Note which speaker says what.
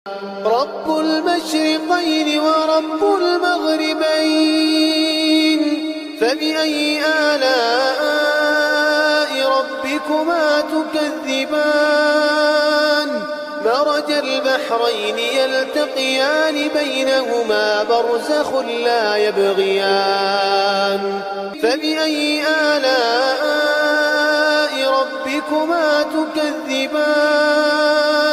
Speaker 1: رب المشرقين ورب المغربين، فبأي آلاء ربكما تكذبان؟ مرج البحرين يلتقيان بينهما برزخ لا يبغيان، فبأي آلاء ربكما تكذبان؟